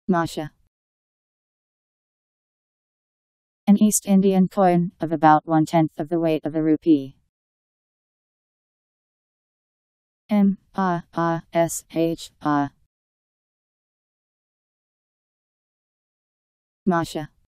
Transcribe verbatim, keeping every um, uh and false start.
Maasha. An East Indian coin, of about one-tenth of the weight of a rupee. M A A S H A. Maasha.